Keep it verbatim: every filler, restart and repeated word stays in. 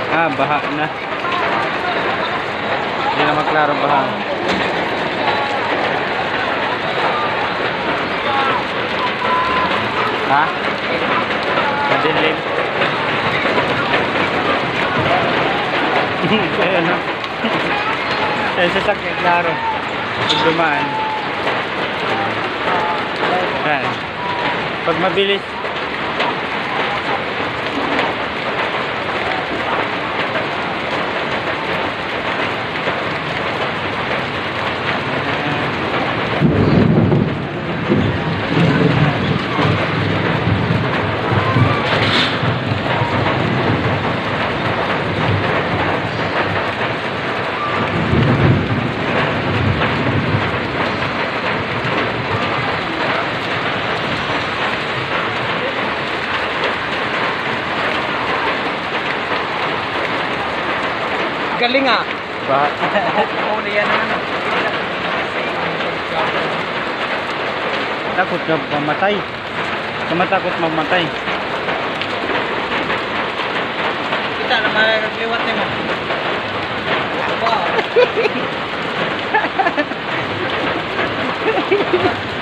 Ah, baha na. Hindi na maklaro baha. Ha? Madilim. Kaya no? Kaya sasakyan, klaro. Pag dumaan. Yan. Pag mabilis. Galing ah. Baha. Uli yan ano. Takot ka mamatay. Kamatakot mamatay. Kita naman nagliwat mo. Wow.